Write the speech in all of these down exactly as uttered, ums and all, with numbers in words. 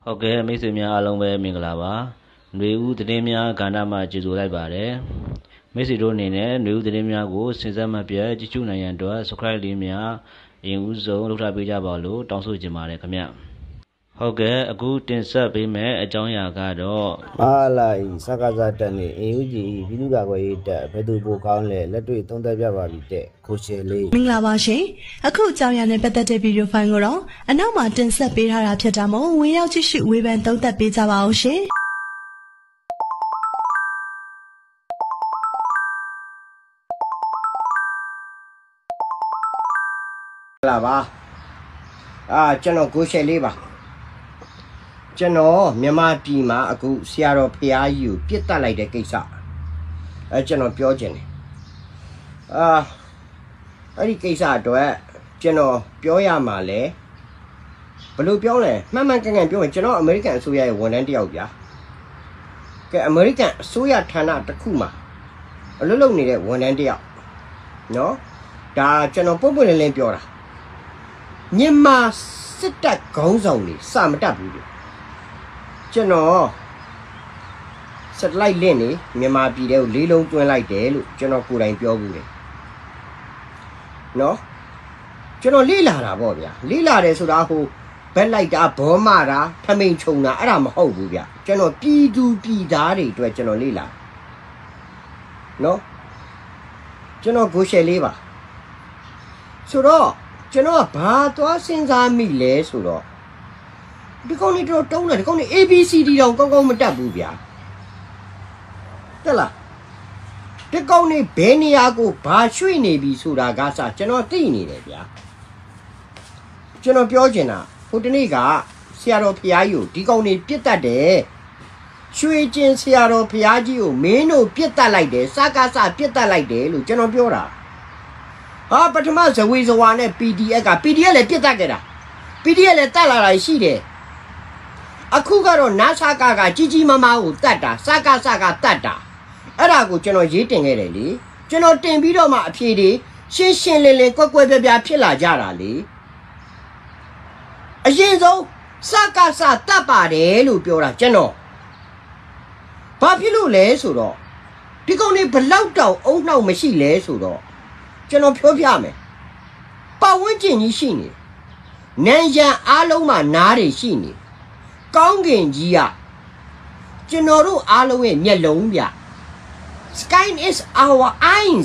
ဟုတ်ကဲ့မိတ်ဆွေများအားလုံးပဲမင်္ဂလာပါຫນွေဦးသတင်းများကဏ္ဍမှာကြိုဆိုလိုက်ပါတယ်မိတ်ဆွေတို့အနေနဲ့ຫນွေဦးသတင်းများကိုစင်စက်မပြတ်ကြည့်ရှုနိုင်ရန်အတွက် subscribe လေးများအရင်ဦးဆုံးလုပ်ထားပေးကြပါလို့တောင်းဆိုချင်ပါတယ်ခင်ဗျဟုတ်ကဲ့အခုတင်ဆက်ပေးမယ့်အကြောင်းအရာကတော့မဟာလာဤစကားစားတက်နေအင်ယူဂျီပြည်သူ့ကာကွယ်ရေးတပ်ဘယ်သူပိုကောင်းလဲလက်တွေ့သုံးသပ်ပြပါပြီတဲ့ခိုရှယ်လေးမင်္ဂလာပါရှင်အခုအကြောင်းအရာနဲ့ပတ်သက်တဲ့ဗီဒီယိုဖိုင်ကိုတော့အနောက်မှာတင်ဆက်ပေးထားတာဖြစ်တာမို့ဝင်ရောက်ကြည့်ရှုဝေဖန်သုံးသပ်ပေးကြပါဦးရှင်လာပါအာကျွန်တော်ကိုရှယ်လေးပါကျွန်တော်မြန်မာပြည်မှာအခုဆရာတော်ဖရာကြီးကိုပြစ်တက်လိုက်တဲ့ကိစ္စအဲကျွန်တော်ပြောချင်တယ်အာအဲ့ဒီကိစ္စအတွက်ကျွန်တော်ပြောရမှာလဲဘယ်လိုပြောလဲမှန်မှန်ကန်ကန်ပြောရင်ကျွန်တော်အမေရိကန်အစိုးရရဲ့ဝန်ထမ်းတစ်ယောက်ဗျာကဲအမေရိကန်အစိုးရဌာနတစ်ခုမှာအလုပ်လုပ်နေတဲ့ဝန်ထမ်းတစ်ယောက်နော်ဒါကျွန်တော်ပုံပွင့်လင်းလင်းပြောတာမြန်မာစစ်တပ်ခေါင်းဆောင်တွေစမတတ်ဘူးကျွန်တော်ဆက်လိုက်လင့်နေမြန်မာပြည်ထဲကိုလေးလုံးတွင်းလိုက်တယ်လို့ကျွန်တော်ကိုယ်တိုင်ပြောဘူးလေနော်ကျွန်တော်လေးလာတာပေါ့ဗျာလေးလာတယ်ဆိုတာဟိုဘက်လိုက်တာဘောမတာထမိန်ခြုံတာအဲ့ဒါမဟုတ်ဘူးဗျာကျွန်တော်ပြည်သူပြည်သားတွေအတွက်ကျွန်တော်လေးလာနော်ကျွန်တော်ကိုရှယ်လေးပါဆိုတော့ကျွန်တော်ကဘာသွားစဉ်းစားမိလဲဆိုတော့ဒီကောင်တွေတော့တုံးတယ်ဒီကောင်တွေ A B C D တောင်ကောင်းကောင်းမတတ်ဘူးဗျာတက်လားဒီကောင်တွေဘယ်နေရာကိုဘာရွှေ့နေပြီဆိုတာကစကျွန်တော်သိနေတယ်ဗျာကျွန်တော်ပြောချင်တာဟိုတနေ့ကဆရာတော်ဖရာကြီးကိုဒီကောင်တွေပြစ်တတ်တယ်ရွှေကျင်ဆရာတော်ဖရာကြီးကိုမင်းတို့ပြစ်တတ်လိုက်တယ်စကားစပြစ်တတ်လိုက်တယ်လို့ကျွန်တော်ပြောတာဟာပထမဇဝေဇဝါနဲ့ P D F က P D F လည်းပြစ်တတ်ခဲ့တာ P D F လည်းတတ်လာတာရှိတယ်အခုကတော့နာဆာကာကကြီးကြီးမားမားကိုတတ်တာစကားစကားတတ်တာအဲ့ဒါကိုကျွန်တော်ရေးတင်ခဲ့တယ်လေကျွန်တော်တင်ပြီးတော့မှအဖြေတွေရှင်းရှင်းလင်းလင်းကွက်ကွက်ပြပြဖြစ်လာကြတာလေအရင်ဆုံးစကားစတတ်ပါတယ်လို့ပြောတာကျွန်တော်ဘာဖြစ်လို့လဲဆိုတော့ဒီကောင်တွေဘလောက်တောင်အုံနှောက်မရှိလဲဆိုတော့ကျွန်တော်ပြောပြမယ်ပတ်ဝန်းကျင်ကြီးရှိနေနန်းရံအားလုံးမှာနားတွေရှိနေကောင်းကင်ကြီးကကျွန်တော်တို့အားလုံးရဲ့မျက်လုံးဗျ Sky is our eyes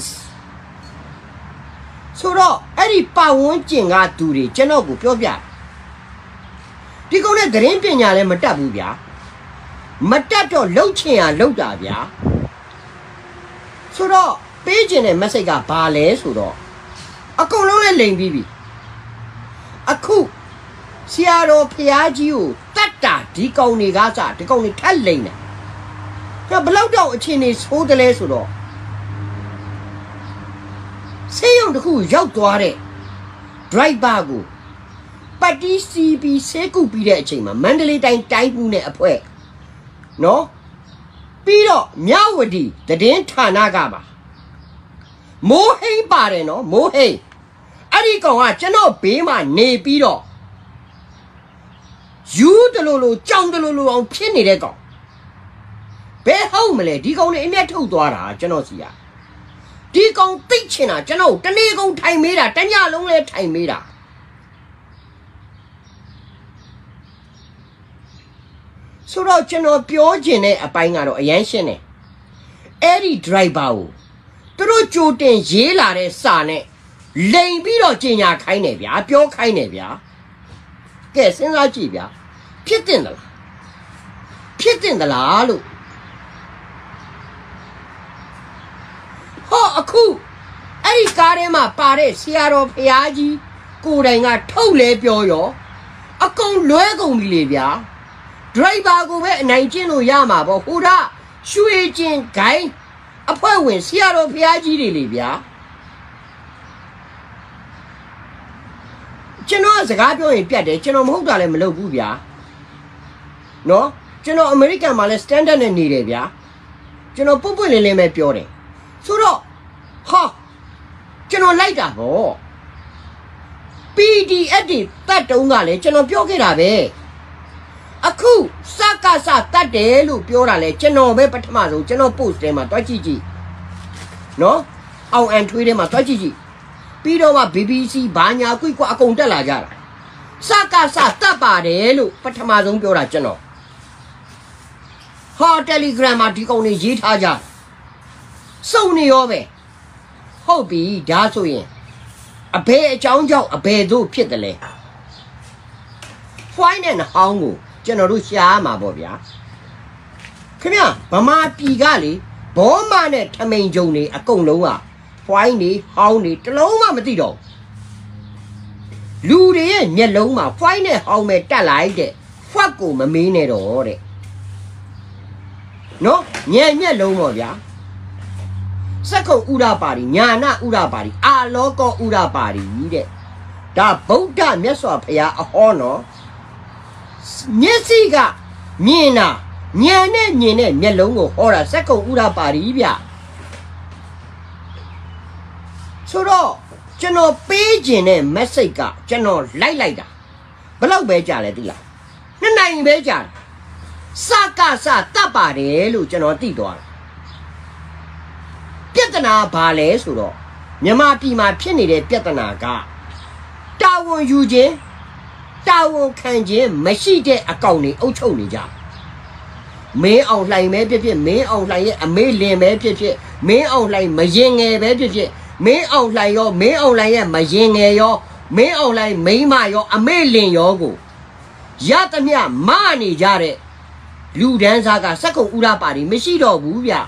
ဆိုတော့အဲ့ဒီပတ်ဝန်းကျင်ကသူတွေကျွန်တော်ကိုပြောပြဒီကောင်နဲ့သတင်းပညာလည်းမတတ်ဘူးဗျာမတတ်တော့လှုပ်ချင်ရလှုပ်တာဗျာဆိုတော့ပေးခြင်းတဲ့ message ကဘာလဲဆိုတော့အကုန်လုံးလည်းလိန်ပြီးပြီအခုဆရာတော်ဖရာကြီးကိုတတ်တာဒီကောင်တွေကစဒီကောင်တွေထက်လိန်တယ်ဒါဘလောက်တော့အချင်းနေဆိုးတယ်လဲဆိုတော့ဆေးရုံတစ်ခုရောက်သွားတဲ့ driver ကိုပတ်တီးစီပီဆေးကုပြီးတဲ့အချိန်မှာမန္တလေးတိုင်းတိုင်းမှုနဲ့အဖွဲ့နော်ပြီးတော့မြဝတီသတင်းဌာနကပါမိုးဟိန်းပါတယ်နော်မိုးဟိန်းအဲ့ဒီကောင်ကကျွန်တော်ဘေးမှာနေပြီးတော့ယူတလို့လို့ကြောင်တလို့လို့အောင်ဖြစ်နေတဲ့ကောင်ဘယ်ဟုတ်မလဲဒီကောင်နေအမျက်ထုတ်သွားတာကျွန်တော်စီကဒီကောင်သိချင်တာကျွန်တော်တနေ့ကုန်ထိုင်မေးတာတညလုံးလဲထိုင်မေးတာဆိုတော့ကျွန်တော်ပြောချင်တဲ့အပိုင်းကတော့အရန်ရှင်းတယ်အဲ့ဒီ driver ကိုသူတို့ကြိုတင်ရေးလာတဲ့စာနဲ့လိန်ပြီးတော့ကြီးညာခိုင်းတယ်ဗျာပြောခိုင်းတယ်ဗျာကဲစဉ်းစားကြည့်ဗျာဖြစ်တင်သလားဖြစ်တင်သလားလို့ဟောအခုအဲ့ဒီကားထဲမှာပါတဲ့ဆရာတော်ဖရာကြီးကိုယ်တိုင်ကထုတ်လဲပြောရောအကုန်လွဲကုန်ပြီလေဗျာ driver ကိုပဲအနိုင်ကျင့်လို့ရမှာပေါ့ဟိုဒါရွှေကျင်ဂိုင်းအဖွဲ့ဝင်ဆရာတော်ဖရာကြီးတွေလေဗျာကျွန်တော်စကားပြောရင်ပြတ်တယ်ကျွန်တော်မဟုတ်တာလည်းမလုပ်ဘူးဗျာနော်ကျွန်တော်အမေရိကန်မှာလည်း standard နဲ့နေတယ်ဗျာကျွန်တော်ပုတ်ပွင့်လင်းလင်းပဲပြောတယ်ဆိုတော့ဟာကျွန်တော်လိုက်တာဗော P D F တွေတတ်တုံးကလည်းကျွန်တော်ပြောခဲ့တာပဲအခုစကားစတတ်တယ်လို့ပြောတာလေကျွန်တော်ပဲပထမဆုံးကျွန်တော် post ထဲမှာတွားကြည့်ကြည့်နော်အောင်အန်ထွေးထဲမှာတွားကြည့်ကြည့်ပြီးတော့မှ B B C ဘာညာကွိကွာအကုန်တက်လာကြတာစကားစတတ်ပါတယ်လို့ပထမဆုံးပြောတာကျွန်တော်ဟော Telegram မှာဒီကောင်တွေရေးထားကြစုံနေရောပဲဟုတ်ပြီဒါဆိုရင်အဘယ်အကြောင်းကြောင့်အဘယ်သို့ဖြစ်တယ်လဲ Fine နဲ့ဟောင်းကိုကျွန်တော်တို့ရှားမှာပေါ့ဗျာခင်ဗျဗမာပြည်ကလေဘောမနဲ့ထမိန်ကြုံနေအကုန်လုံးက Fine နေဟောင်းနေတလုံးမှမသိတော့လူတွေရဲ့မျက်လုံးမှာ Fine နဲ့ဟောင်းပဲတက်လိုက်တဲ့ fuck ကိုမမေးနဲ့တော့တဲ့နော်ညံမျက်လုံးပေါ့ဗျာစက္ကုံဥရပါရီညာနာဥရပါရီအာလောကောဥရပါရီတဲ့ဒါဗုဒ္ဓမြတ်စွာဘုရားအဟောနော်မျက်စိကမြင်တာညံနဲ့မြင်တဲ့မျက်လုံးကိုဟောတာစက္ကုံဥရပါရီဗျဆိုတော့ကျွန်တော်ပေးခြင်းတဲ့ message ကကျွန်တော်လိုက်လိုက်တာဘယ်လောက်ပဲကြာလဲသိလားနှစ်နိုင်ပဲကြာတယ်စကားစတတ်ပါတယ်လို့ကျွန်တော်သိသွားတယ်ပြဿနာဘာလဲဆိုတော့မြန်မာပြည်မှာဖြစ်နေတဲ့ပြဿနာကတာဝန်ယူခြင်းတာဝန်ခံခြင်းမရှိတဲ့အကောင်တွေအုပ်ချုပ်နေကြမင်းအောင်လှိုင်ပဲဖြစ်ဖြစ်မင်းအောင်လှိုင်ရဲ့အမေလင်ပဲဖြစ်ဖြစ်မင်းအောင်လှိုင်မရင်ငယ်ပဲဖြစ်ဖြစ်မင်းအောင်လှိုင်ရောမင်းအောင်လှိုင်ရဲ့မရင်ငယ်ရောမင်းအောင်လှိုင်မိန်းမရောအမေလင်ရောကိုရသမျှမနေကြတဲ့လူဒန်းစားကစက္ကုံဥရပါရီမရှိတော့ဘူးဗျ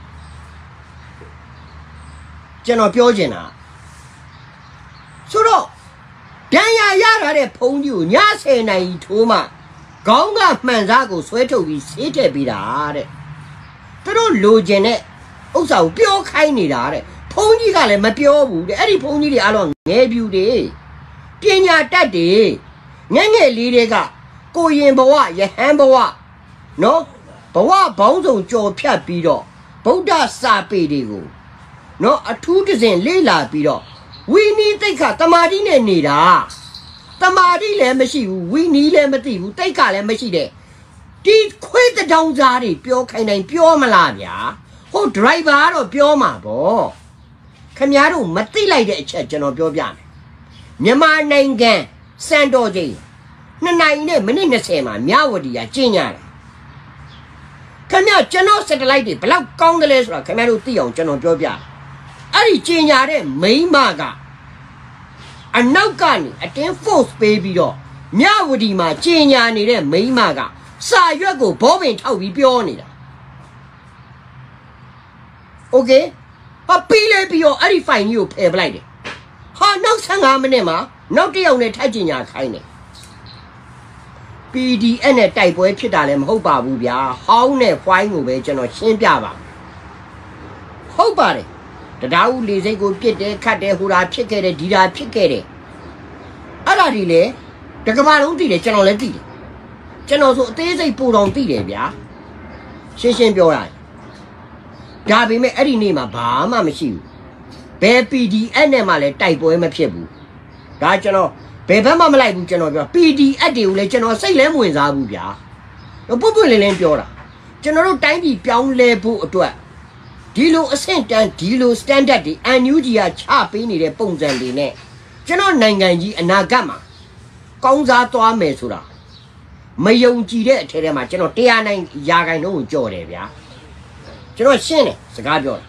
ကျွန်တော်ပြောချင်တာဆိုတော့ပြန်ရရထားတဲ့ဖုန်းကြီးကိုညဆယ်နာရီထိုးမှခေါင်းကမှန်စားကိုဆွဲထုတ်ပြီးဆေးထည့်ပေးတာတဲ့သူတို့လိုချင်တဲ့ဥစ္စာကိုပြောခိုင်းနေတာတဲ့ဖုန်းကြီးကလည်းမပြောဘူးတဲ့အဲ့ဒီဖုန်းကြီးတွေအားလုံးငယ်ပြူတွေပညာတတ်တွေငယ်ငယ်လေးတွေကကိုရင်ဘဝယဟန်ဘဝနော်ဘဝဘောင်းဆောင်ကြော်ဖြတ်ပြီးတော့ဗုဒ္ဓစာပေတွေကိုနော်အထူးတစဉ်လေးလာပြီးတော့ဝီနီတိတ်ခတမာတိနဲ့နေတာတမာတိလည်းမရှိဘူးဝီနီလည်းမသိဘူးတိတ်ခလည်းမရှိတဲ့ဒီခွေးတောင်စားတွေပြောခိုင်းတိုင်းပြောမလားဗျာဟိုဒရိုက်ဘာကတော့ပြောမှာပေါ့ခင်ဗျားတို့မသိလိုက်တဲ့အချက်ကျွန်တော်ပြောပြမယ်မြန်မာနိုင်ငံစံတော်ချိန်နှစ်နိုင်နဲ့မိနစ်20မှာမြဝတီကကျင်းရတယ်ခင်ဗျာကျွန်တော် satellite တွေဘလောက်ကောင်းတယ်လဲဆိုတာခင်ဗျားတို့သိအောင်ကျွန်တော်ပြောပြအဲ့ဒီကျင်ညာတဲ့မိန်းမကအနောက်ကနေအတင်း force ပေးပြီးတော့မြဝတီမှာကျင်ညာနေတဲ့မိန်းမကစာရွက်ကိုဘောပင်ထောက်ပြီးပြောနေတာโอเคဟာပြီးလဲပြီးတော့အဲ့ဒီ file ကြီးကိုဖယ်ပလိုက်တယ်ဟာနောက်15မိနစ်မှာနောက်တစ်ယောက်နဲ့ထပ်ကျင်ညာခိုင်းတယ် P D F နဲ့တိုက်ပွဲဖြစ်တာလည်းမဟုတ်ပါဘူးဗျာဟောင်းနဲ့ file ကိုပဲကျွန်တော်ရှင်းပြပါဟုတ်ပါတယ်တရားဦးလေစိတ်ကိုပြစ်တယ်ခတ်တယ်ဟိုတာဖြစ်ခဲ့တယ်ဒီတာဖြစ်ခဲ့တယ်အဲ့ဒါဒီလေတကဘာလုံးသိတယ်ကျွန်တော်လည်းသိတယ်ကျွန်တော်ဆိုအသေးစိတ်ပို့တော်သိတယ်ဗျာရှင်းရှင်းပြောရတယ်ဒါပေမဲ့အဲ့ဒီနေ့မှာဘာမှမရှိဘူးဘယ် P D F နဲ့မှလည်းတိုက်ပွဲမဖြစ်ဘူးဒါကျွန်တော်ဘယ်ဘက်မှမလိုက်ဘူးကျွန်တော်ပြော P D F တွေကိုလည်းကျွန်တော်စိတ်လဲမဝင်စားဘူးဗျာပွတ်ပွတ်လင်းလင်းပြောတာကျွန်တော်တို့တိုင်းပြည်ပြောင်းလဲဖို့အတွက်ဒီလိုအဆင့်တန်းဒီလို standard တွေ N U G ကချပေးနေတဲ့ပုံစံတွေနဲ့ကျွန်တော်နိုင်ငံကြီးအနာဂတ်မှာကောင်းစားသွားမယ်ဆိုတာမယုံကြည်တဲ့အထက်ထဲမှာကျွန်တော်တရားနိုင်ရာခိုင်နှုန်းကိုကြော်တယ်ဗျာကျွန်တော်ရှင်းတယ်စကားပြောတာ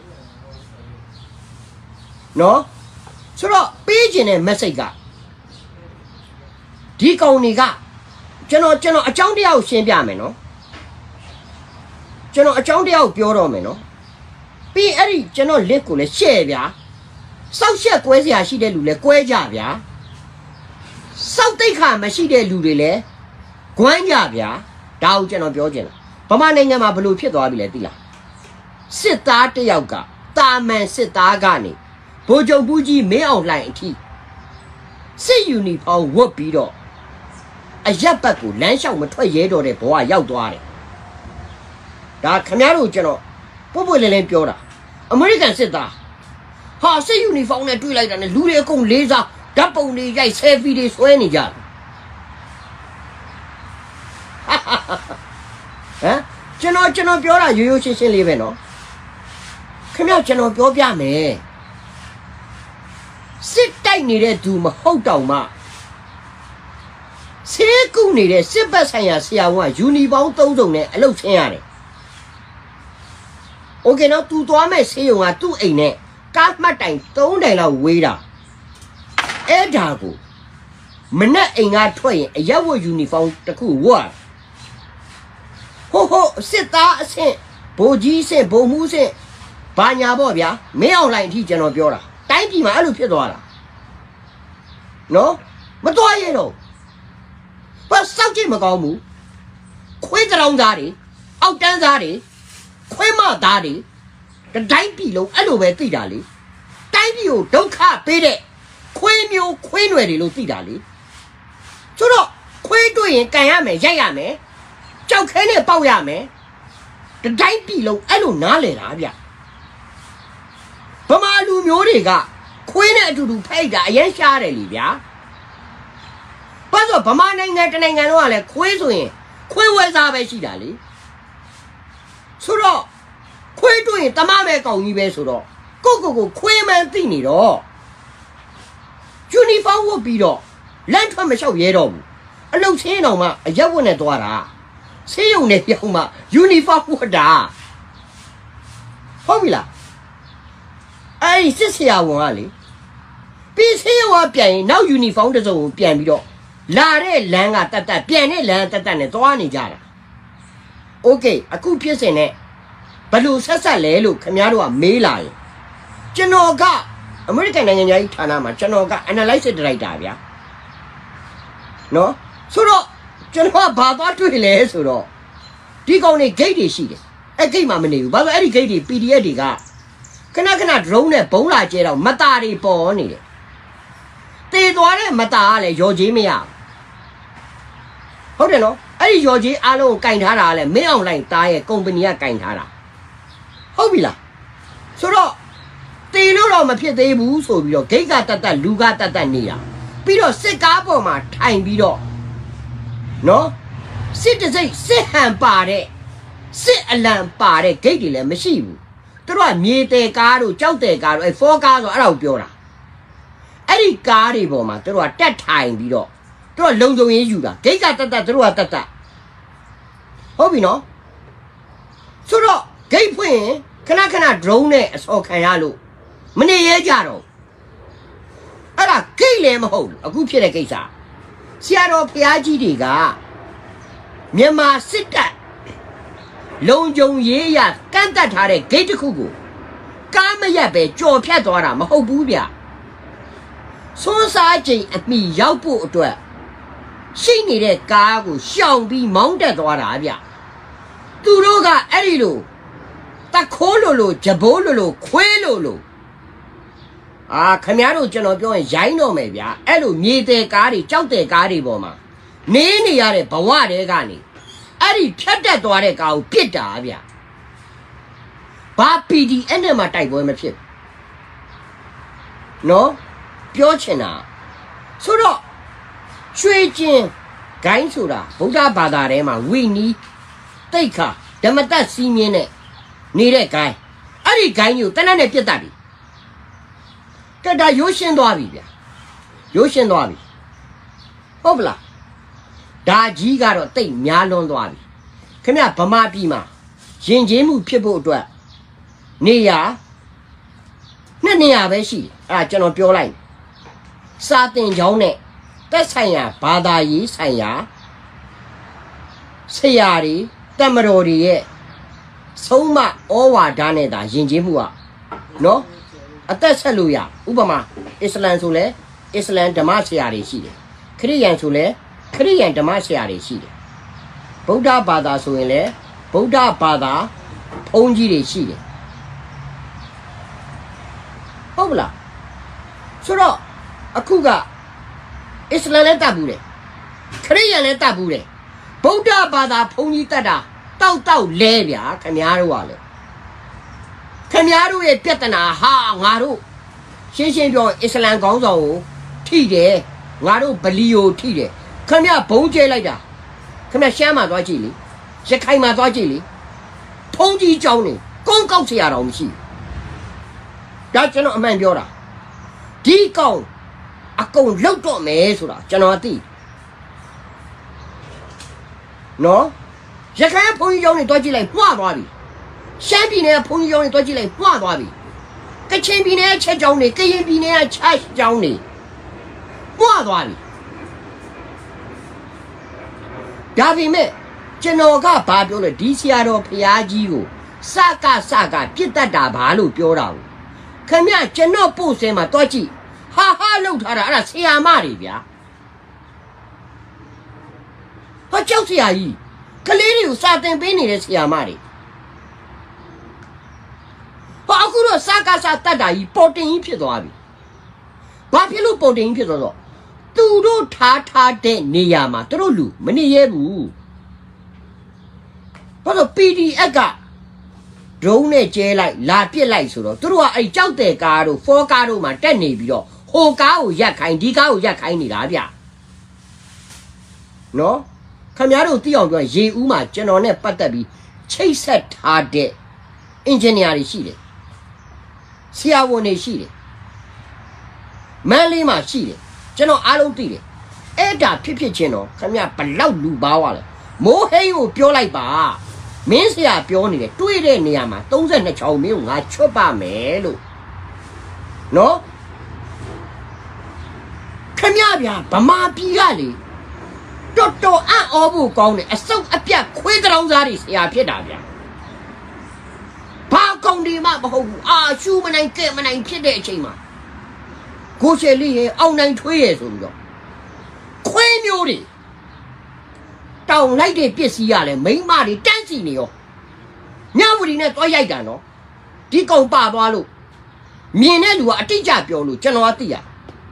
နော်ဆိုတော့ပေးခြင်းတဲ့ message ကဒီကောင်တွေကကျွန်တော်ကျွန်တော်အကြောင်းတရားကိုရှင်းပြမယ်နော်ကျွန်တော်အကြောင်းတရားကိုပြောတော့မယ်နော်ပြီးအဲ့ဒီကျွန်တော် list ကိုလည်း share ဗျာစောက်ရှက်ကွဲစရာရှိတဲ့လူလည်းကွဲကြဗျာစောက်တိတ်ခါမရှိတဲ့လူတွေလည်းဂွမ်းကြဗျာဒါကိုကျွန်တော်ပြောချင်တာဗမာနိုင်ငံမှာဘယ်လိုဖြစ်သွားပြီလဲသိလားစစ်သားတယောက်ကတာမန်စစ်သားကနေဗိုလ်ချုပ်ဘူးကြီးမင်းအောင်လှိုင်အထိစစ်ယူနီဖောင်းဝတ်ပြီးတော့အရက်ဘက်ကိုလမ်းလျှောက်မထွက်ရဲတော့တဲ့ဘဝရောက်သွားတယ်ဒါခင်ဗျားတို့ကျွန်တော်ပွတ်ပွတ်လင်းလင်းပြောတာအမေရိကန်စစ်သားဟာစစ်ယူနီဖောင်းနဲ့တွေ့လိုက်တာနဲ့လူတွေအကုန်လေးစားဓာတ်ပုံတွေရိုက်ဆယ်ဖီတွေဆွဲနေကြတယ်ဟမ်ကျွန်တော်ကျွန်တော်ပြောတာရိုးရိုးရှင်းရှင်းလေးပဲနော်ခင်ဗျကျွန်တော်ပြောပြမယ်စစ်တိုက်နေတဲ့သူမဟုတ်တောင်မှဆေးကုနေတဲ့စစ်ဘက်ဆိုင်ရာဆရာဝန်ကယူနီပေါင်းသုံးစုံနဲ့အလုပ်ဆင်းရတယ်โอเคနော်သူသွားမဲ့ဆေးရုံကသူ့အိမ်နဲ့ကားမှတ်တိုင်သုံးတိုင်လောက်ဝေးတာအဲ့ဒါကိုမနဲ့အိမ်ကထွက်ရင်အရက်ဝတ်ယူနီဖောင်းတစ်ခုဝတ်ဟိုဟိုစစ်သားအဆင့်ဗိုလ်ကြီးအဆင့်ဗိုလ်မှူးအဆင့်ဘာညာပေါ့ဗျာမင်းအောင်လိုင်းအထိကျွန်တော်ပြောတာတိုင်းပြည်မှာအဲ့လိုဖြစ်သွားတာနော်မတော်ရတော့ဘာစောက်ကြည့်မကောင်းဘူးခွေးကြောင်သားတွေအောက်တန်းသားတွေခွေးမသားတွေတိုင်းပြည်လုံးအဲ့လိုပဲသိတာလေတိုင်းပြည်ကိုဒုက္ခပေးတဲ့ခွေးမျိုးခွေးနွယ်တွေလို့သိတာလေဆိုတော့ခွေးတွေ့ရင်ကန်ရမယ်ရိုက်ရမယ်ကြောက်ခဲနဲ့ပေါက်ရမယ်တိုင်းပြည်လုံးအဲ့လိုနားလေတာဗျဗမာလူမျိုးတွေကခွေးနဲ့အတူတူဖိတ်တာအရင်ရှားတယ်လीဗျာဘာလို့ဗမာနိုင်ငံတနိုင်ငံလုံးကလည်းခွေးဆိုရင်ခွေးဝဲစားပဲရှိတာလေဆိုတော့ခွေးတွေ့ရင်တမမဲ့ကောင်ကြီးပဲဆိုတော့ကိုကိုကိုခွေးမှန်သိနေတော့ယူနီဖောင်းဝတ်ပြီးတော့လမ်းထွက်မလျှောက်ရဲတော့ဘူးအလုတ်ချင်းအောင်မှအရက်ဝတ်နဲ့သွားတာဆေးရုံနဲ့ပြောင်းမှယူနီဖောင်းဝတ်တာဟုတ်ပြီလားအဲ့ဒီစစ်ဆရာဝန်ကလေပြီးဆေးရုံကပြန်ရင်နောက်ယူနီဖောင်းတစ်စုံကိုပြန်ပြီးတော့လာတဲ့လမ်းကတက်တက်ပြန်တဲ့လမ်းတက်တက်နဲ့သွားနေကြတာโอเคအခုဖြစ်စင်နဲ့ဘယ်လိုဆက်ဆက်လဲလို့ခင်ဗျားတို့ကမေးလာရင်ကျွန်တော်ကအမေရိကန်နိုင်ငံကြီးဌာနမှာကျွန်တော်က analysis director ဗျာနော်ဆိုတော့ကျွန်တော်ကဘာသွားတွေ့လဲဆိုတော့ဒီကောင်တွေ gate တွေရှိတယ်အဲ့ gate မှာမနေဘူးဘာလို့အဲ့ဒီ gate တွေ P D F တွေကခဏခဏ drone နဲ့ဘုံလာကျဲတော့မတာတွေပေါ်နေတယ်တေသွားတဲ့မတာကလည်းရော်ကြီးမရဟုတ်တယ်နော်အဲ့ဒီရော်ကြီးအားလုံးကိုကင်ထားတာကလည်းမင်းအောင်လိုင်းတားရဲ့ company ကကင်ထားတာဟုတ်ပြီလားဆိုတော့တေလို့တော့မဖြစ်သေးဘူးဆိုပြီးတော့ဂိတ်ကတတ်တတ်လူကတတ်တတ်နေတာပြီးတော့စစ်ကားပေါ်မှာထိုင်ပြီးတော့နော်စစ်တစိတ်စစ်ဟန်ပါတဲ့စစ်အလံပါတဲ့ဂိတ်တွေလည်းမရှိဘူးသူတို့ကမြေတဲကားတို့ကြောက်တဲကားတို့အဲဖောကားဆိုအဲ့ဒါကိုပြောတာအဲ့ဒီကားတွေပေါ်မှာသူတို့ကတက်ထိုင်ပြီးတော့သူတို့ကလုံခြုံရေးယူတာဂိတ်ကတတ်တတ်သူတို့ကတတ်တတ်ဟုတ်ပြီနော်ဆိုတော့ဂိတ်ဖွင့်ရင်ခဏခဏ drone နဲ့အစော်ခံရလို့မနေရဲကြတော့အဲ့ဒါဂိတ်လည်းမဟုတ်ဘူးအခုဖြစ်တဲ့ကိစ္စဆရာတော်ဘုရားကြီးတွေကမြန်မာစစ်တပ်လုံခြုံရေးရကန့်တက်ထားတဲ့ဂိတ်တစ်ခုကိုကားမရက်ပဲကြော်ဖြတ်သွားတာမဟုတ်ဘူးဗျစွန်းစားချိန်အမိရောက်ဖို့အတွက်ရှိနေတဲ့ကားကိုရှောင်ပြီးမောင်းတက်သွားတာဗျသူတို့ကအဲ့ဒီလိုတခိုးလိုလိုဂျဘိုးလိုလိုခွေးလိုလိုအာခင်ဗျားတို့ကျွန်တော်ပြောရင်ရိုင်းတော့မယ်ဗျာအဲ့လိုမြေတဲကားတွေကြောက်တဲကားတွေပေါ်မှာနေနေရတဲ့ဘဝတွေကနေအဲ့ဒီဖြတ်တက်သွားတဲ့ကားကိုပြစ်တာဗျာဘာ P D F နဲ့မှတိုက်ပွဲမဖြစ်နော်ပြောချင်တာဆိုတော့ရွှေကျင်ဂိုင်းဆိုတာဗုဒ္ဓဘာသာထဲမှာဝိနီးတိတ်ခါဓမ္မတစီးမြင်းနဲ့နေတဲ့ဂိုင်းအဲ့ဒီဂိုင်းကိုတနက်နဲ့ပြစ်တတ်ပြီကဲဒါရိုးရှင်းသွားပြီဗျာရိုးရှင်းသွားပြီဟုတ်ပလားဒါကြီးကတော့တိတ်များလွန်းသွားပြီခင်ဗျဗမာပြည်မှာရင်ကျေးမှုဖြစ်ဖို့အတွက်နေရနှစ်နေရာပဲရှိတယ်အဲ့ဒါကျွန်တော်ပြောလိုက်စာတင်ကျောင်းနဲ့တက်ဆိုင်ရာဘာသာရေးဆိုင်ရာဆရာတွေတမတော်တွေရဲ့ဆုံးမဩဝါဒနဲ့ဒါယဉ်ကျေးမှုอ่ะเนาะအသက်ဆက်လို့ရဥပမာအစ္စလမ်ဆိုလဲအစ္စလမ်ဓမ္မဆရာတွေရှိတယ်ခရစ်ယာန်ဆိုလဲခရစ်ယာန်ဓမ္မဆရာတွေရှိတယ်ဗုဒ္ဓဘာသာဆိုရင်လဲဗုဒ္ဓဘာသာဘုန်းကြီးတွေရှိတယ်ဟုတ်လားဆိုတော့အခုကအစ္စလမ်လည်းတတ်ဘူးတယ်ခရစ်ယာန်လည်းတတ်ဘူးတယ်ဗုဒ္ဓဘာသာဘုန်းကြီးတတ်တာတောက်တောက်လဲဗျာခင်ဗျားတို့ကလေခင်ဗျားတို့ရဲ့ပြဿနာဟာငါတို့ရှင်းရှင်းပြောအစ္စလမ်ခေါင်းဆောင်ကိုထိတယ်ငါတို့ဗလီကိုထိတယ်ခင်ဗျားဘုံကျဲလိုက်တာခင်ဗျရှမ်းမှာသွားကြည့်လေရခိုင်မှာသွားကြည့်လေဖုံးကြီးကြောင်းနေကုန်းကောက်เสียရအောင်မရှိဒါကျွန်တော်အမှန်ပြောတာဒီကောင်အကုန်လှုပ်တော့မယ်ဆိုတာကျွန်တော်သိနော်ရခိုင်ဖုံးကြီးကြောင်းနေသွားကြည့်လိုက်မှားသွားပြီရှမ်းပြည်နယ်ဖုံးကြီးကြောင်းနေသွားကြည့်လိုက်မှားသွားပြီကချင်ပြည်နယ်ချက်ကြောင်းနေကရင်ပြည်နယ်ချက်ကြောင်းနေမှားသွားပြီဒါပေမဲ့ကျွန်တော်ကဘာပြောလဲဒီဆရာတော်ဖရာကြီးကိုစကစကပြစ်တတ်တာဘာလို့ပြောတာဘူးခင်ဗျကျွန်တော်ပို့စဲမှာတွားကြည့်ဟာဟာလှုပ်ထားတာအဲ့ဒါဆရာမတွေဗျာဟာကြောက်ဆရာကြီးကလေးတွေကိုစာသင်ပေးနေတဲ့ဆရာမတွေဟာအခုတော့စကစတတ်တာကြီးပေါ်တင်ကြီးဖြစ်သွားပြီဘာဖြစ်လို့ပေါ်တင်ကြီးဖြစ်သွားတော့သူတို့ထားထားတဲ့နေရာမှာသူတို့လူမနေရဲဘူးဘာလို့ ပီ ဒီ အက်ဖ် ကဒရုန်းနဲ့ကျဲလိုက်လာပစ်လိုက်ဆိုတော့သူတို့ကအဲ့ကြောက်တဲ့ကားတို့ဖောကားတို့မှာတက်နေပြီးတော့ဟိုကားကိုရက်ခိုင်းဒီကားကိုရက်ခိုင်းနေတာဗျနော်ခင်ဗျားတို့သိအောင်ပြောရေဦးမှာကျွန်တော်နဲ့ပတ်သက်ပြီးချိတ်ဆက်ထားတဲ့အင်ဂျင်နီယာတွေရှိတယ်ဆရာဝန်တွေရှိတယ်မန်းလေးမှာရှိတယ်ကျွန်တော်အားလုံးသိတယ်အဲ့ဒါဖြစ်ဖြစ်ချင်းတော့ခင်ဗျာဘလောက်လူပါဝါလဲမိုးဟိန်းကိုပြောလိုက်ပါမင်းဆရာပြောနေတယ်တွေးတဲ့နေရာမှာသုံး十二ချောင်းမင်းကိုငါချွတ်ပါမယ်လို့နော်ခင်ဗျာဗျာဗမာပြည်ကလေတော်တော်အံ့ဩဖို့ကောင်းတယ်အစုပ်အပြတ်ခွေးတောင်စားတွေဆရာဖြစ်တာဗျာဘာကောင်းဒီမှမဟုတ်ဘူးအာရှူမနိုင်ကဲမနိုင်ဖြစ်တဲ့အချိန်မှာကိုရှယ်လေးရဲ့အောင်နိုင်ထွေးရဲ့ဆိုပြီးတော့ခွေးမျိုးတွေတောင်လိုက်တဲ့ပစ္စည်းရလဲမိန်းမတွေတန်းစီနေရောညဝတီနဲ့တွားရိုက်တာနော်ဒီကောင်ပါသွားလို့မြင်တဲ့လူကအတိတ်ကြပြောလို့ကျွန်တော်ကသိရ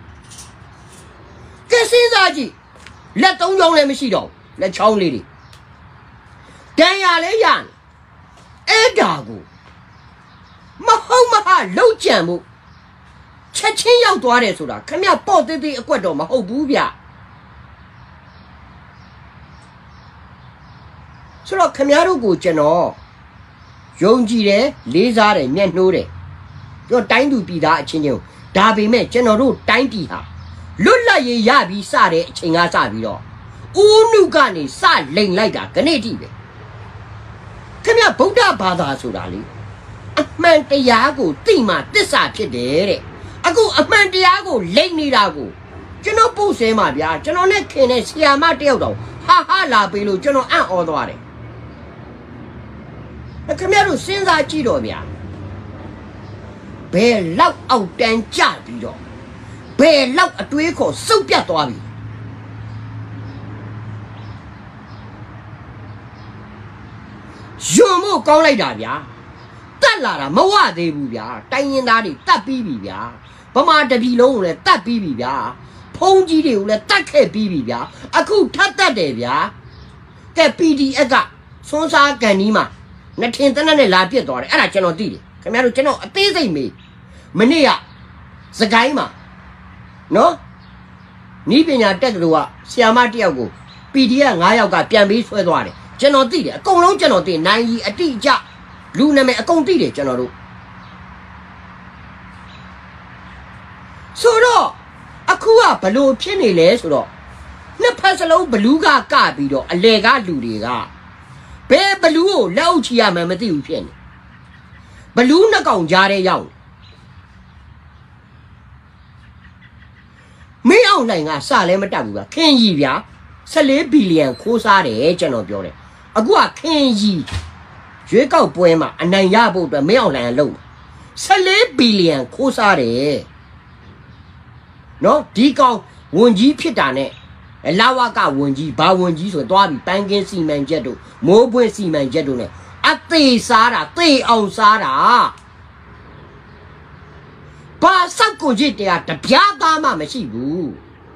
ကဲစဉ်းစားကြည့်လက်သုံးချောင်းလည်းမရှိတော့လက်ချောင်းလေးတွေတန်ရလဲရအဲ့ဒါကိုမဟုတ်မဟာလှုပ်ကြံမှုချက်ချင်းရောက်သွားတယ်ဆိုတာခမရပေါ့သေးသေးအကွက်တော့မဟုတ်ဘူးဗျဆိုတော့ခမရတို့ကိုကျွန်တော်ယုံကြည်တယ်လေးစားတယ်မျက်နှိုးတယ်ပြောတိုင်းသူပြည်သားအချင်းချင်းဒါပေမဲ့ကျွန်တော်တို့တိုင်းပြည်ဟာလွတ်လပ်ရေးရပြီးစတဲ့အချိန်ကစပြီးတော့ဦးနုကနေစလိန်လိုက်တာခဏတိပဲခင်ဗျဗုဒ္ဓဘာသာဆိုတာလေအမှန်တရားကိုသိမှသစ္စာဖြစ်တယ်တဲ့အခုအမှန်တရားကိုလိန်နေတာကိုကျွန်တော်ပို့ဆဲမှာဗျာကျွန်တော်နဲ့ခင်တဲ့ဆရာမတယောက်တော့ဟာဟာလာပေးလို့ကျွန်တော်အံ့ဩသွားတယ်ခင်ဗျတို့စဉ်းစားကြည့်တော့ဗျာဘယ်လောက်အောက်တန်းကြပြီးတော့ဘယ်လောက်အတွေးခေါ်စုပ်ပြတ်သွားပြီယွံမို့ကောင်းလိုက်တာဗျာတတ်လာတာမဝသေးဘူးဗျာတိုင်းရင်သားတွေတတ်ပြီးပြီဗျာဗမာတပြည်လုံးကိုလည်းတတ်ပြီးပြီဗျာဖုံးကြီးတွေကိုလည်းတတ်ခဲ့ပြီးပြီဗျာအခုထပ်တတ်တယ်ဗျာကဲ ပီ ဒီ အက်ဖ် ကစွန်းစားကန်ဒီမှာနှစ်ထင်တနက်နဲ့လာပြစ်သွားတယ်အဲ့ဒါကျွန်တော်သိတယ်ခင်ဗျားတို့ကျွန်တော်အသေးစိတ်မေးမနေ့ကစကိုင်းမှာနော်နီးပညာတက်ကတော့ဆရာမတယောက်ကို ပီ ဒီ အက်ဖ် ၅ယောက်ကပြန်ပြီးဆွဲသွားတယ်ကျွန်တော်သိတယ်အကုန်လုံးကျွန်တော်သိနိုင်ကြီးအတိအကျလူနာမည်အကုန်သိတယ်ကျွန်တော်တို့ဆိုတော့အခုကဘလို့ဖြစ်နေလဲဆိုတော့နှစ်ဖက်စလုံးဘလူးကကပြီးတော့အလေကလူတွေကဘယ်ဘလူးကိုလက်အုပ်ချရမှန်းမသိဘူးဖြစ်နေဘလူးနှစ်ကောင်ကြားထဲရောက်မင်းအောင်နိုင်ကစလဲမတက်ဘူးဗျခင်ကြီးဗျာ十四ဘီလီယံခိုးစားတယ်ကျွန်တော်ပြောတယ်အခုကခင်ကြီးရွေးကောက်ပွဲမှာအနိုင်ရဖို့အတွက်မင်းအောင်နိုင်လုံး十四ဘီလီယံခိုးစားတယ်နော်ဒီကောင်ဝန်ကြီးဖြစ်တာနဲ့လာဝကဝန်ကြီးဘာဝန်ကြီးဆိုသွားပြီပန်းကင်းစီမံချက်တို့မိုးပွင့်စီမံချက်တို့ ਨੇ အသေးစားတာသေအောင်စားတာဘာစောက်ကိုကြည့်တရားတပြားသားမှမရှိဘူး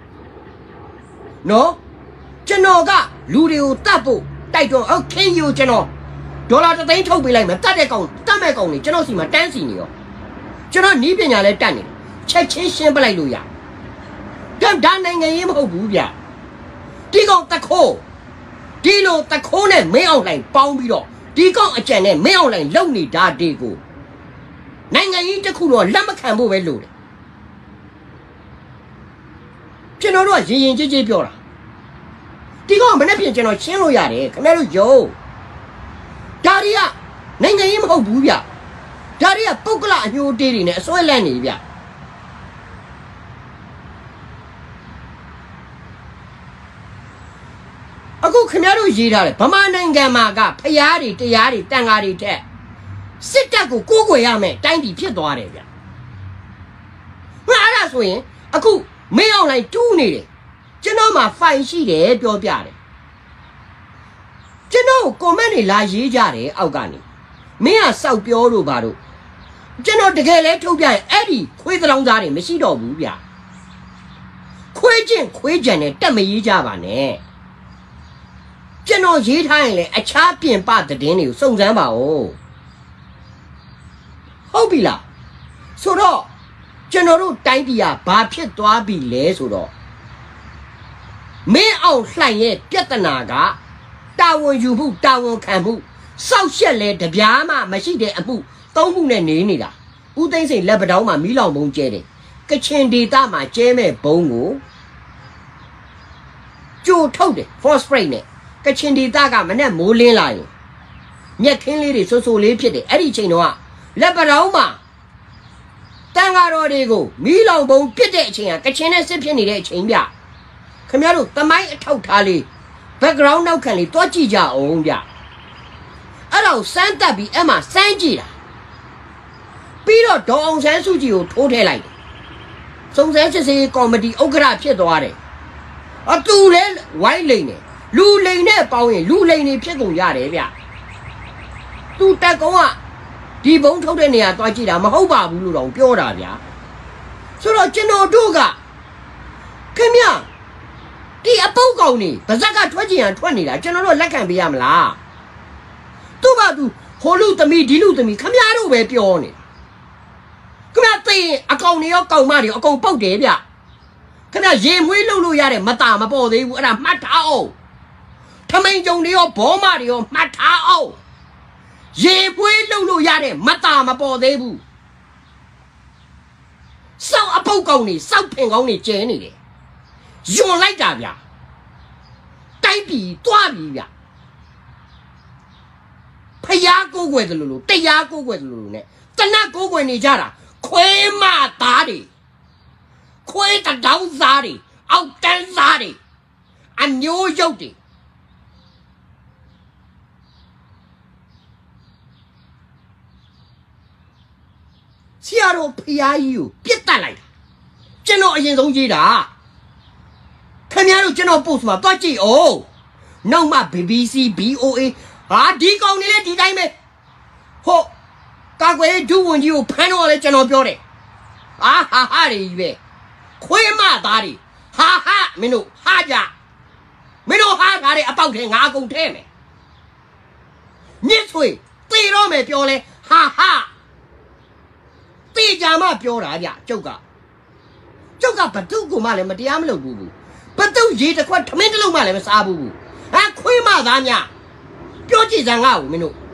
နော်ကျွန်တော်ကလူတွေကိုတတ်ဖို့တိုက်တော့ဟုတ်ခင်းယူကျွန်တော်ဒေါ်လာတစ်သိန်းထုတ်ပေးလိုက်မယ်တတ်တဲ့ကောင်တတ်မဲ့ကောင်နေကျွန်တော်စီမှာတန်းစီနေရောကျွန်တော်နီးပညာလဲတတ်နေချက်ချင်းရှင်းပလိုက်လို့ရဒါဒါနိုင်ငံရေးမဟုတ်ဘူးဗျဒီကောင်တခိုးဒီလိုတခိုးနဲ့မင်းအောင်လှိုင်ပေါင်းပြီးတော့ဒီကောက်အကြံနဲ့မင်းအောင်လှိုင်လုံနေတာဒီကိုနိုင်ငံကြီးတစ်ခုတော့လက်မခံဖို့ပဲလို့တယ်ကျွန်တော်တို့ကရင်ရင်ကြည်ကြည်ပြောတာဒီကောင်မနေ့ပြင်ကျွန်တော်ရှင်းလို့ရတယ်ခင်ဗျားတို့ယုံဒါတွေကနိုင်ငံရေးမဟုတ်ဘူးဗျဒါတွေကပုဂ္ဂလအညိုတေးတွေနဲ့အစွဲလန့်နေဗျအခုခင်ဗျားတို့ရေးထားတယ်ဗမာနိုင်ငံမှာကဖျားတွေတရားတွေတန်ဃာတွေထက်စစ်တပ်ကိုကိုးကွယ်ရမယ်တိုင်းပြည်ဖြစ်သွားတယ်ဗျငါအဲ့ဒါဆိုရင်အခုမင်းအောင်လိုက်တူးနေတယ်ကျွန်တော်မှာဖိုင်ရှိတယ်ပြောပြတယ်ကျွန်တော်ကွန်မန့်တွေလာရေးကြတယ်အောက်ကနေမင်းကစောက်ပြောလို့ပါတော့ကျွန်တော်တကယ်လဲထုတ်ပြရင်အဲ့ဒီခွေးတောင်သားတွေမရှိတော့ဘူးဗျခွေးချင်းခွေးကြံနဲ့တက်မရေးကြပါနဲ့ကျွန်တော်ရေးထားရင်လေအခြားပြင်ပသတင်းတွေကိုစုံစမ်းပါဦးဟုတ်ပြီလားဆိုတော့ကျွန်တော်တို့တိုင်းပြည်ကဘာဖြစ်သွားပြီလဲဆိုတော့မင်းအောင်လှိုင်ရဲ့ပြဿနာကတာဝန်ယူမှုတာဝန်ခံမှုစောက်ရှက်လဲတပြားမှမရှိတဲ့အမှုသုံးမှုနဲ့နေနေတာဦးသိန်းစိန်လက်ပတောင်းမှာမီးလောင်ဘုံကျဲတယ်ကချင်ဒေသမှာကျဲမဲ့ဘုံကိုကြိုထုတ်တယ် phosphate နဲ့ကချင်ဒေသကမနဲ့မိုးလင်းလာရင်မြက်ခင်းလေးတွေဆိုဆိုလေးဖြစ်တယ်အဲ့ဒီချိန်တော့လက်ပတောင်းမှာတန်ဃာတော်တွေကိုမီးလောင်ဘုံပြစ်တဲ့အချိန်ကကချင်နဲ့စစ်ဖြစ်နေတဲ့အချိန်ဗျခင်ဗျားတို့သမိုင်းအထောက်ထားလေး background နောက်ခံလေးတွားကြည့်ကြအောင်ဗျအဲ့ဒါကိုစမ်းတက်ပြီးအဲ့မှာစမ်းကြည့်တာပြီးတော့ဒေါ်အောင်ဆန်းစုကြည်ကိုထိုးထည့်လိုက်တယ်စုံစမ်းစစ်ဆေးကော်မတီဥက္ကဋ္ဌဖြစ်သွားတယ်အတူလဲဝိုင်းလိန်တယ်လူလိန်နဲ့ပေါင်းရင်လူလိန်နေဖြစ်ကုန်ရတယ်ဗျသူတက်ကုန်းကဒီဘုံထုတ်တဲ့နေရာတွားကြည့်တာမဟုတ်ပါဘူးလို့တော့ပြောတာဗျာဆိုတော့ကျွန်တော်တို့ကခင်ဗျဒီအပုတ်ကောင်နေဗဇက်ကထွက်ကြင်ရထွက်နေတာကျွန်တော်တို့လက်ခံပေးရမလားသူ့ဘာသူဟိုလူသမီးဒီလူသမီးခင်ဗျားတို့ပဲပြောနေခင်ဗျာသိရင်အကောင်တွေရောကောင်မတွေရောအကုန်ပုတ်တယ်ဗျခင်ဗျာရေမွေးလှုပ်လို့ရတဲ့မတာမပေါ်သေးဘူးအဲ့ဒါမှတ်ထားအောင်ထမိန်ကြုံတွေရောဘောမတွေရောမှတ်ထားအောင်ရေပွေးလှုပ်လို့ရတဲ့မတာမပေါ်သေးဘူးစောက်အပုတ်ကောင်နေစောက်ဖင်ကောင်နေကျဲနေတယ်ယွန်လိုက်တာဗျတိုက်ပြီတွားပြီဗျဖျားကိုးကွယ်တယ်လို့လို့တရားကိုးကွယ်တယ်လို့လို့ ਨੇ တနတ်ကိုးကွယ်နေကြတာခွေးမသားတွေခွေးတောင်သားတွေအောက်တန်းသားတွေအမျိုးရုပ်တွေဆရာတော်ဖျားကြီးကိုပြစ်တက်လိုက်တာကျွန်တော်အရင်ဆုံးရေးတာခင်ဗျားတို့ကျွန်တော်ပို့မှာတွားကြည့်အောင်နောက်မှ B B C B O A ဟာဒီကောင်နေလေဒီတိုင်းပဲဟုတ်ကာကွယ်ဒုဝန်ကြီးကိုဖမ်းတော့လေကျွန်တော်ပြောတယ်အာဟာဟာတွေကြီးပဲခွေးမသားတွေဟာဟာမင်းတို့ဟာကြမင်းတို့ဟာသားတွေအပေါက်ထဲငါအကုန်ထဲမယ်မြစ်ဆွေတေတော့မယ်ပြောလဲဟာဟာတေကြမှာပြောတာဗျကျုပ်ကကျုပ်ကဘတုကိုမှလည်းမတရားမလုပ်ဘူးဘတုရေတစ်ခွက်ထမင်းတစ်လုံးမှလည်းမစားဘူးဟာခွေးမသားများပြောကြည့်စမ်းငါ့ကိုမင်းတို့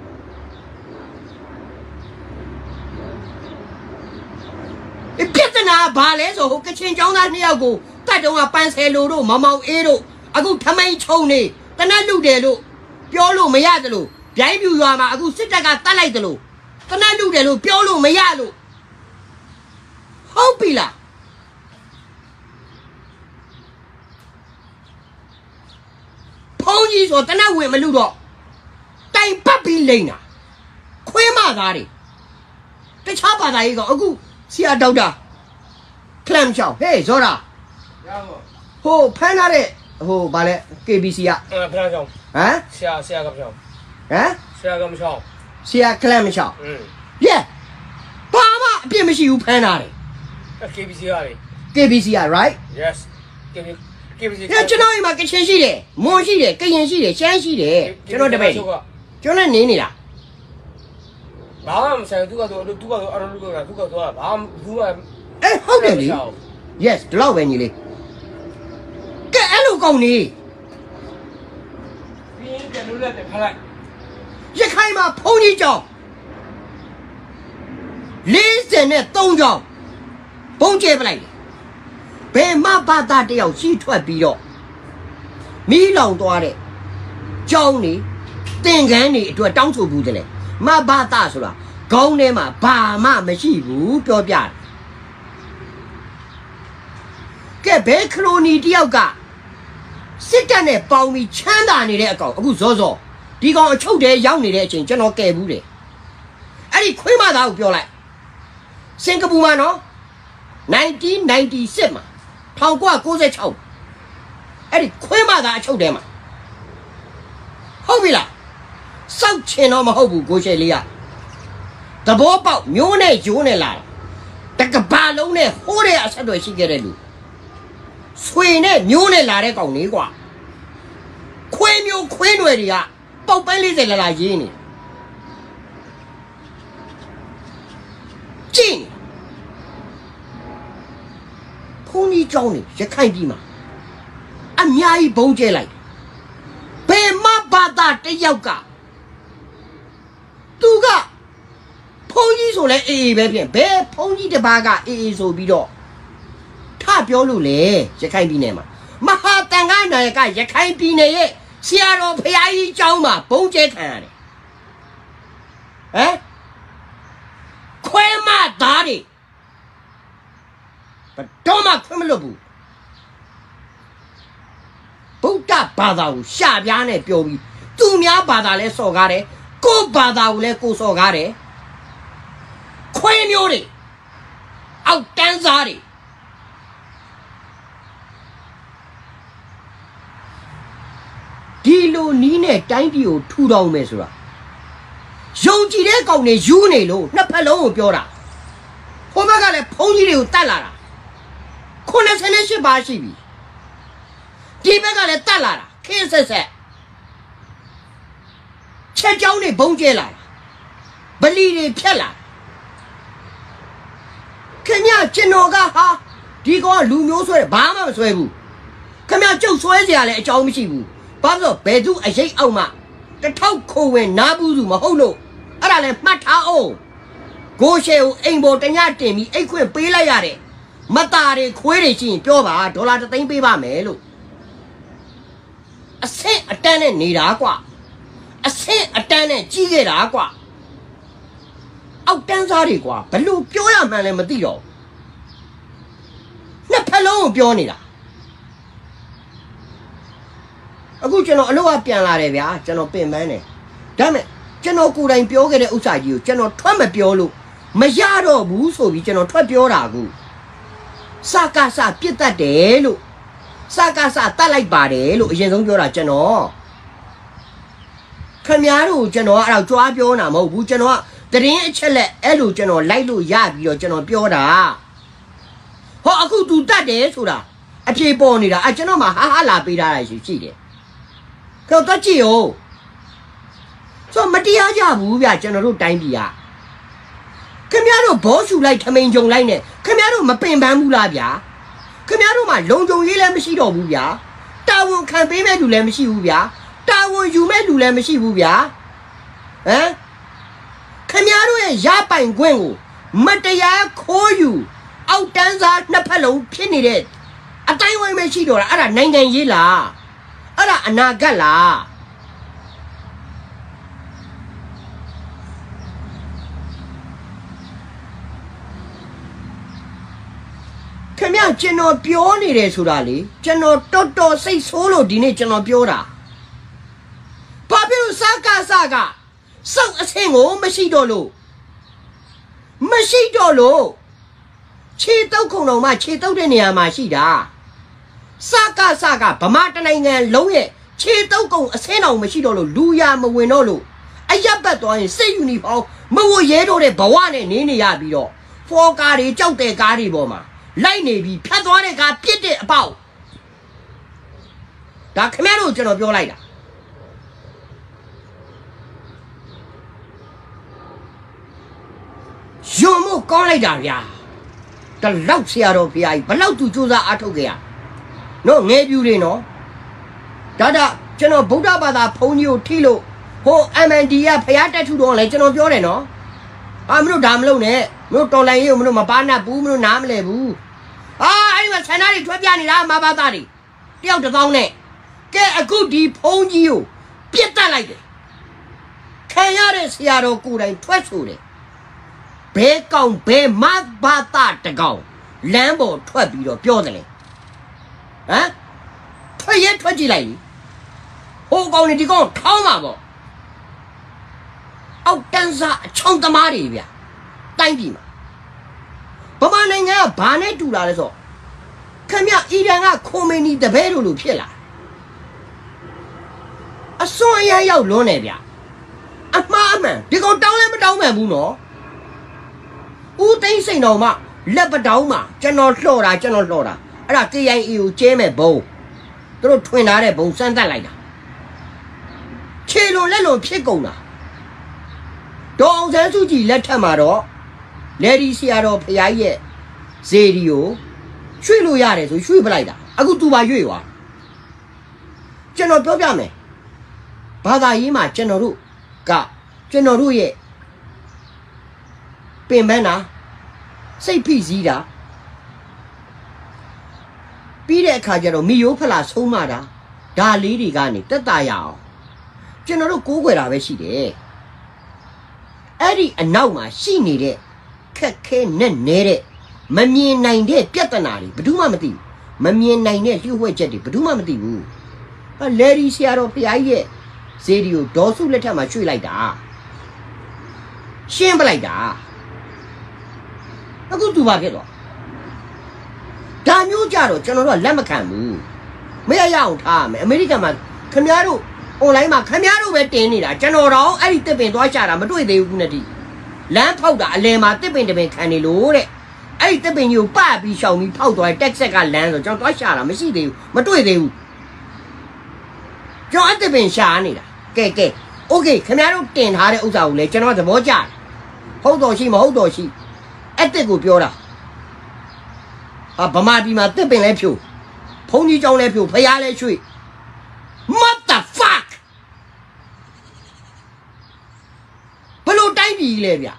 ပြဿနာဘာလဲဆိုဟိုကချင်ကျောင်းသားနှစ်ယောက်ကိုတတ်တုံးကပန်းဆယ်လိုတို့မမောင်အေးတို့အခုထမိန်ချုံနေတနတ်လူတယ်လို့ပြောလို့မရတယ်လို့ဗျိုင်းပြူရွာမှာအခုစစ်တပ်ကတတ်လိုက်တယ်လို့တနတ်လူတယ်လို့ပြောလို့မရလို့ဟုတ်ပြီလားဖုန်းကြီးဆိုတနတ်ဝင်မလူတော့တိုင်ပတ်ပြီးလိမ့်တာခွေးမသားတွေတခြားဘာသာရေးကအခုဆရာဒေါက်တာကလမ်ချောင်းဟေးဇောရာရပါဟိုဖမ်းထားတဲ့ဟိုဗာလဲ K B C ကအဲဖမ်းချောင်းဟမ်ဆရာဆရာကလမ်ချောင်းဟမ်ဆရာကလမ်ချောင်းဆရာကလမ်ချောင်းอืมပြဲဘာမှအပြစ်မရှိဘူးဖမ်းထားတယ် K B C ကလေ K B C က right yes K B C K B C ကျွန်တော်အိမ်မှာကချင်ရှိတယ်မွန်ရှိတယ်ကရင်ရှိတယ်ရှမ်းရှိတယ်ကျွန်တော်တပည့်ကျွန်တော်နေနေလားဘာမှမဆိုင်သူကတော့သူကတော့အရလူကသူကတော့ဘာမှသူကအေးဟုတ်တယ်လေ yes ဒီလောက်ပဲညီလေးကဲအဲ့လိုကောင်းနေပြန်လို့လက်တယ်ဖလိုက်ရခိုင်မှာဘုန်းကြီးကျောင်းလေးဆယ်နဲ့သုံးကျောင်းဘုံကျဲပလိုက်တယ်ဘယ်မှဘာသာတယောက်ရှိထွက်ပြီးတော့မီးလောင်သွားတဲ့ကျောင်းနေသင်္ကန်းနေအတွက်တောင်းဆိုဘူးတဲ့လေမဘာသာဆိုတာခေါင်းထဲမှာဘာမှမရှိဘူးပြောပြတယ်ကဲဘယ်ခရိုနီတယောက်ကစစ်တပ်နဲ့ပေါင်းပြီးချမ်းသာနေတဲ့အကောင်အခုဇောဇောဒီကောင်အချုပ်တဲရောက်နေတဲ့အချိန်ကျွန်တော်ကဲဘူးတယ်အဲ့ဒီခွေးမသားကိုပြောလိုက်စင်ကာပူမှာနော်nineteen ninety-sixမှာnineteen ninety-sixအဲ့ဒီခွေးမသားအချုပ်တဲမှာဟုတ်ပြီလားစောက်ချင်တော့မဟုတ်ဘူးကိုရှယ်လေးကသဘောပေါက်မျိုးနဲ့ဂျိုးနဲ့လာတကဘာလုံးနဲ့ဟိုးတဲ့အဆက်တွေရှိခဲ့တဲ့လူဆွေနဲ့မျိုးနဲ့လာတဲ့ကောင်လေးကွာခွေးမျိုးခွေးတွေတွေကပေါက်ပန်းလေးစလာလာရေးနေကြည့်ဖုန်ကြီးကြောင်းနေရခိုင်ပြည်မှာအများကြီးဘုံကျဲလိုက်ဘယ်မှဘာသာတယောက်ကသူကဖုန်ကြီးဆိုလဲအေးအေးပဲဖြစ်ဘယ်ဖုန်ကြီးတစ်ပါးကအေးအေးဆိုပြီးတော့ထပြောလို့လေရခိုင်ပြည်နယ်မှာမဟာတန်ခါနာယကရခိုင်ပြည်နယ်ရဲ့ဆရာတော်ဖရာကြီးကျောင်းမှာဘုံကျဲခံရတယ်ဟမ်ခွဲမသားတွေဘတော်မှခွဲမလို့ဘူးဗုဒ္ဓဘာသာကိုရှာပြားနဲ့ပြောပြီးသူများဘာသာလဲစော်ကားတယ်ကိုယ်ဘာသာကိုလဲကိုစော်ကားတယ်ခွဲမျိုးတွေအောက်တန်းစားတွေဒီလိုနီးနဲ့တိုင်းပြည်ကိုထူထောင်မယ်ဆိုတာယုံကြည်တဲ့ကောင်တွေယူနေလို့နှစ်ဖက်လုံးကိုပြောတာဟိုဘက်ကလည်းဘုန်းကြီးတွေကိုတတ်လာတာခုနှစ်ဆယ်နဲ့ရှစ်ပါးရှိပြီဒီဘက်ကလည်းတတ်လာတာခင်းဆက်ဆက်ချက်ကြောင်းတွေဘုံကျဲလာတာဗလီတွေဖြတ်လာခင်ဗျကျွန်တော်ကဟာဒီကောင်ကလူမျိုးဆွဲဘာမှမဆွဲဘူးခင်ဗျကျုပ်ဆွဲစရာလည်းအကြောင်းမရှိဘူးဘာလို့ဘယ်သူအရေးအောက်မှတထောက်ခိုးဝင်နားဘူးသူမဟုတ်လို့အဲ့ဒါလည်းမှတ်ထားအောင်ကိုရှယ်ကိုအိမ်ပေါ်တညတင်ပြီးအိတ်ခွင့်ပေးလိုက်ရတယ်မတာတွေခွေးတွေရှိရင်ပြောပါဒေါ်လာတစ်သိန်းပေးပါမယ်လို့အဆင့်အတန်းနဲ့နေတာကွာအဆင့်အတန်းနဲ့ကြီးခဲ့တာကွာအောက်တန်းစားတွေကွာဘလို့ပြောရမှန်းလည်းမသိတော့နှစ်ဖက်လုံးကိုပြောနေတာအခုကျွန်တော်အလုပ်ကပြန်လာတယ်ဗျာကျွန်တော်ပင်ပန်းတယ်ဒါမဲ့ကျွန်တော်ကိုယ်တိုင်ပြောခဲ့တဲ့ဥစ္စာကြီးကိုကျွန်တော်ထွက်မပြောလို့မရတော့ဘူးဆိုပြီးကျွန်တော်ထွက်ပြောတာကူစကားစပြစ်တတ်တယ်လို့စကားစတတ်လိုက်ပါတယ်လို့အရင်ဆုံးပြောတာကျွန်တော်ခင်ဗျားတို့ကျွန်တော်အဲ့တော့ကြွားပြောတာမဟုတ်ဘူးကျွန်တော်ကတရင်အချက်လက်အဲ့လိုကျွန်တော်လိုက်လို့ရပြီးတော့ကျွန်တော်ပြောတာဟောအခုသူတတ်တယ်ဆိုတာအပြေပေါ်နေတာအကျွန်တော်မှဟာဟာလာပေးထားတာရှိရှိတယ်ခေါ်တတ်ကြည့်ရောဆိုမတရားကြဘူးဗျကျွန်တော်တို့တိုင်းပြည်ကခင်ဗျားတို့ဘောရှူလိုက်ထမိန်ကြုံလိုက်နဲ့ခင်ဗျားတို့မပင်ပန်းဘူးလားဗျာခင်ဗျားတို့မှလုံကြုံရေးလည်းမရှိတော့ဘူးဗျာတာဝန်ခံပေးမဲ့လူလည်းမရှိဘူးဗျာတာဝန်ယူမဲ့လူလည်းမရှိဘူးဗျာဟမ်ခင်ဗျားတို့ရဲ့ရပိုင်ခွင့်ကိုမတရားခိုးယူအောက်တန်းစားနှစ်ဖက်လုံးဖြစ်နေတဲ့အတိုင်းဝိုင်းပဲရှိတော့တာအဲ့ဒါနိုင်ငံရေးလားအဲ့ဒါအနာဂတ်လားခင်ဗျကျွန်တော်ပြောနေတယ်ဆိုတာလေကျွန်တော်တော်တော်စိတ်ဆိုးလို့ဒီနေ့ကျွန်တော်ပြောတာဘာဖြစ်လို့စကားစကားစောက်အဆင့်ကိုမရှိတော့လို့မရှိတော့လို့ခြေတုပ်ခုံတော်မှခြေတုပ်တဲ့နေရာမှာရှိတာစကားစကားဗမာတနိုင်ငံလုံးရဲ့ခြေတုပ်ကုံအဆင်းတော်မရှိတော့လို့လူရမဝင်တော့လို့အရက်ပတ်သွားရင်စိတ်ယူနီဖောင်းမဝရဲတော့တဲ့ဘဝနဲ့နေနေရပြီးတော့ဖော်ကားတွေကြောက်တဲ့ကားတွေပေါ်မှာလိုက်နေပြီးဖြတ်သွားတဲ့ကားပြစ်တဲ့အပေါက်ဒါခင်ဗျားတို့ကျွန်တော်ပြောလိုက်တာယုံမို့ကောင်းလိုက်တာဗျာတလောက်ဆရာတော်ဖရာကြီးဘလောက်သူစူးစမ်းအားထုတ်ခဲ့ရနော်ငဲပြူတွေနော်ဒါဒါကျွန်တော်ဗုဒ္ဓဘာသာဘုန်းကြီးကိုထိလို့ဟို M N D ကဖျားတက်ထုတော့လဲကျွန်တော်ပြောတယ်နော်အာမလို့ဒါမလုပ်နဲ့မလို့တော်လိုင်းရေးကိုမလို့မပါနဲ့ဘူးမလို့နားမလဲဘူးအာအဲ့ဒီမှာဆန္ဒတွေထွက်ပြနေတာမဘာသားတွေတယောက်တစ်သောင်းနဲ့ကဲအခုဒီဘုန်းကြီးကိုပြစ်တက်လိုက်တယ်ခံရတဲ့ဆရာတော်ကိုယ်တိုင်ထွက်ဆိုတယ်ဘဲကောင်ဘဲမဘာသာတကောင်လမ်းပေါ်ထွက်ပြီးတော့ပြောတယ်လေဟမ်ထွက်ရဲထွက်ကြည့်လိုက်ဟိုကောင်နေဒီကောင်ထောင်းမှာပေါ့အောက်တန်းစားအချောင်းသမားတွေဗျတိုင်းပြည်မှာဗမာနိုင်ငံကဘာနဲ့တူလာလဲဆိုခင်ဗျအီရန်ကခိုမီနီတပည့်တို့လိုဖြစ်လာအစွန်အရရောက်လွန်းနေဗျအမှားအမှန်ဒီကောင်တောင်းလဲမတောင်းမှန်ဘူးနော်ဦးသိန်းစိန်တော်မှလက်ပတောင်းမှာကျွန်တော်လှော့တာကျွန်တော်လှော့တာအဲ့ဒါ K I A ကိုကျဲမဲ့ဘုံသူတို့ထွင်ထားတဲ့ဘုံစမ်းတက်လိုက်တာခြေလွန်လက်လွန်ဖြစ်ကုန်တာဒေါအောင်ဆန်းစုကြည်လက်ထက်မှာတော့လေဒီဆရာတော်ဖရားကြီးရဲ့ဇေဒီကိုရွှေ့လို့ရတယ်ဆိုရွှေ့ပလိုက်တာအခုသူပါရွှေ့သွားကျွန်တော်ပြောပြမယ်ဘာသာရေးမှာကျွန်တော်တို့ကကျွန်တော်တို့ရဲ့ပင်ပန်းတာစိတ်ဖိစီးတာပြီးတဲ့အခါကျတော့မိယိုးဖလာဆုံးမတာဒါလေးတွေကနေတက်တာရအောင်ကျွန်တော်တို့ကိုးကွယ်တာပဲရှိတယ်အဲ့ဒီအနောက်မှာရှိနေတဲ့ခက်ခဲနဲ့နေတဲ့မမြင်နိုင်တဲ့ပြဿနာတွေဘယ်သူမှမသိဘူးမမြင်နိုင်တဲ့လျှို့ဝှက်ချက်တွေဘယ်သူမှမသိဘူးအဲလေဒီဆရာတော်ဖရားကြီးရဲ့ဇေဒီကိုဒေါ်စုလက်ထက်မှာရွှေ့လိုက်တာရှင်းပလိုက်တာအခုသူပါဖြစ်တော့ဒါမျိုးကြတော့ကျွန်တော်တို့ကလက်မခံဘူးမရရအောင်ထားမယ်အမေရိကန်မှာခင်ဗျားတို့ online မှာခင်ဗျားတို့ပဲတင်နေတာကျွန်တော်တော့အဲ့ဒီတစ်ပင်သွားချတာမတွေ့သေးဘူးခုနှစ်တိလမ်းဖောက်တာအလဲမှာတစ်ပင်တစ်ပင်ခံနေလို့တဲ့အဲ့ဒီတစ်ပင်ကြီးကိုပတ်ပြီးရှောင်ပြီးဖောက်သွားတဲ့တက်ဆက်ကလမ်းဆိုကျွန်တော်သွားချတာမရှိသေးဘူးမတွေ့သေးဘူးကျွန်တော်အဲ့တစ်ပင်ရှာနေတာကဲကဲโอเคခင်ဗျားတို့တင်ထားတဲ့ဥစ္စာကိုလည်းကျွန်တော်သဘောကျတယ်ဟုတ်တော်ရှိမဟုတ်တော်ရှိအဲ့တစ်ကိုပြောတာဟာဗမာပြည်မှာတစ်ပင်လဲဖြို့ဖုန်ကြီးကြောင်းလဲဖြို့ဖျားလဲရွှေ့ what the fuck ဘလို့တိုင်းပြည်လဲဗျ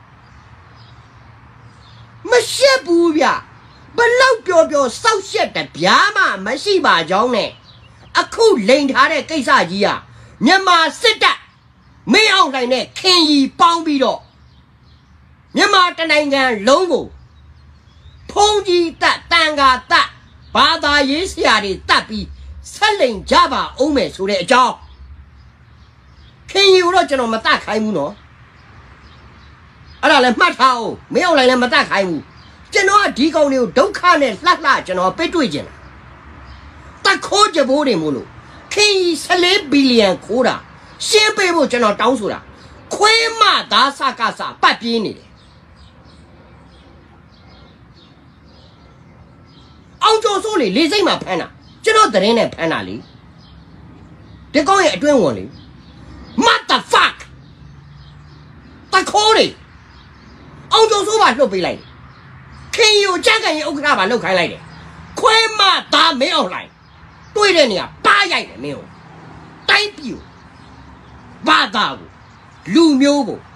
မရှက်ဘူးဗျဘလောက်ပြောပြောစောက်ရှက်တဲ့ဗျာမှမရှိပါကြောင်းနဲ့အခုလိန်ထားတဲ့ကိစ္စကြီးอ่ะမြန်မာစစ်တပ်မင်းအောင်လှိုင်နဲ့ခင်ကြီးပေါင်းပြီးတော့မြန်မာတနိုင်ငံလုံးကိုဖုန်ကြီးတပ်တန်ခါတပ်ဘာသာရေးဆရာတွေတပ်ပြီးဆက်လိန်ကြပါအောင်မယ်ဆိုတဲ့အကြောင်းခင်ကြီးတော့ကျွန်တော်မတတ်ခိုင်းဘူးနော်အဲ့ဒါလည်းမှတ်ထားအောင်မင်းအောင်လှိုင်လည်းမတတ်ခိုင်းဘူးကျွန်တော်ကဒီကောင်တွေကိုဒုက္ခနဲ့လှလှကျွန်တော်ပိတ်တွေ့ကျင်တာတခိုးကြဘိုးတွေမို့လို့ခင်ကြီးဆယ်လေးဘီလီယံခိုးတာရှင်းပေးဖို့ကျွန်တော်တောင်းဆိုတာခွေးမသားစကားစပတ်ပြေးနေတယ်အောင်ကျော်စိုးလေလေးစိတ်မှာဖမ်းတာကျွန်တော်သတင်းနဲ့ဖမ်းတာလေဒီကောင်ရဲ့အတွင်းဝင်လေ what the fuck တခိုးလေအောင်ကျော်စိုးပါလှုပ်ပေးလိုက်ခင်ယူကြက်ကန်ရဲ့ဥက္ကဋ္ဌပါလှုပ်ခိုင်းလိုက်တယ်ခွဲမသားမင်းအောင်လိုက်တွေ့တဲ့နေရာပါရိုက်တယ်မင်းကိုတိုင်းပြူဘာသာကိုလူမျိုးကို